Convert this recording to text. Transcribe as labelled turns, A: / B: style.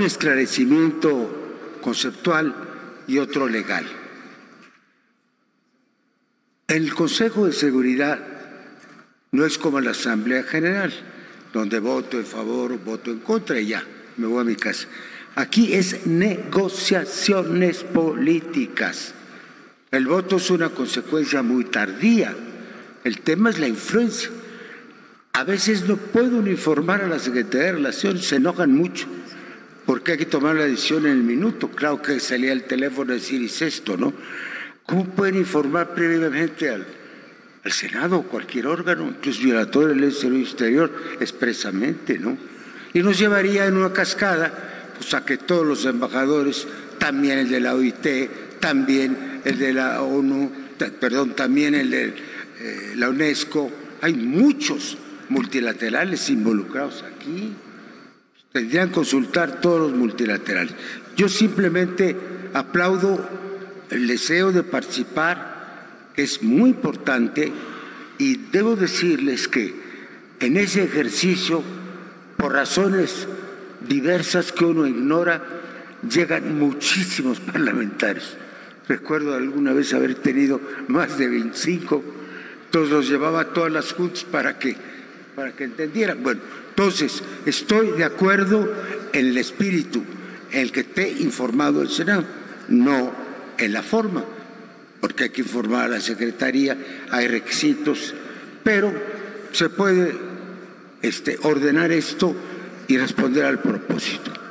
A: un esclarecimiento conceptual y otro legal. El Consejo de Seguridad no es como la Asamblea General, donde voto en favor o voto en contra y ya, me voy a mi casa. Aquí es negociaciones políticas. El voto es una consecuencia muy tardía. El tema es la influencia. A veces no puedo uniformar a la Secretaría de Relaciones, se enojan mucho, porque hay que tomar la decisión en el minuto. Claro que salía el teléfono a decir, es esto, ¿no? ¿Cómo pueden informar previamente al Senado o cualquier órgano? Entonces, violatorio de la ley de servicio exterior expresamente, ¿no? Y nos llevaría en una cascada, pues a que todos los embajadores, también el de la OIT, también el de la ONU, perdón, también el de la UNESCO, hay muchos multilaterales involucrados aquí, tendrían que consultar todos los multilaterales. Yo simplemente aplaudo el deseo de participar, que es muy importante, y debo decirles que en ese ejercicio, por razones diversas que uno ignora, llegan muchísimos parlamentarios. Recuerdo alguna vez haber tenido más de 25, entonces los llevaba a todas las juntas para que entendieran. Bueno, entonces estoy de acuerdo en el espíritu en el que te he informado el Senado, no en la forma, porque hay que informar a la Secretaría, hay requisitos, pero se puede ordenar esto y responder al propósito.